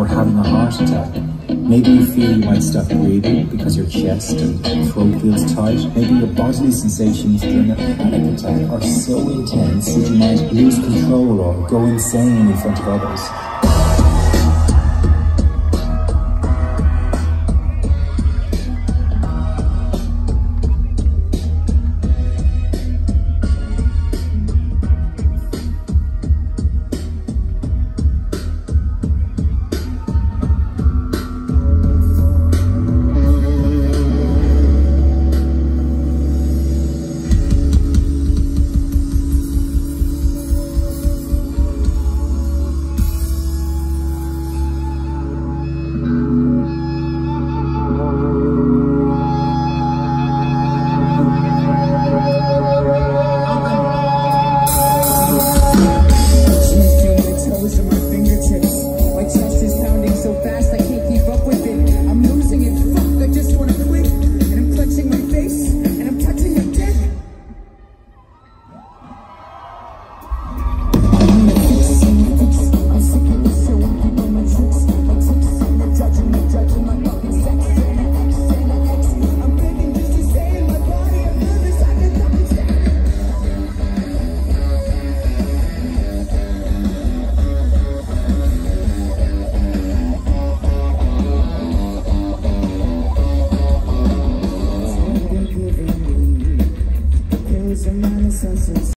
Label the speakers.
Speaker 1: were having a heart attack. Maybe you feel you might stop breathing because your chest and throat feels tight. Maybe your bodily sensations during a panic attack are so intense that you might lose control or go insane in front of others.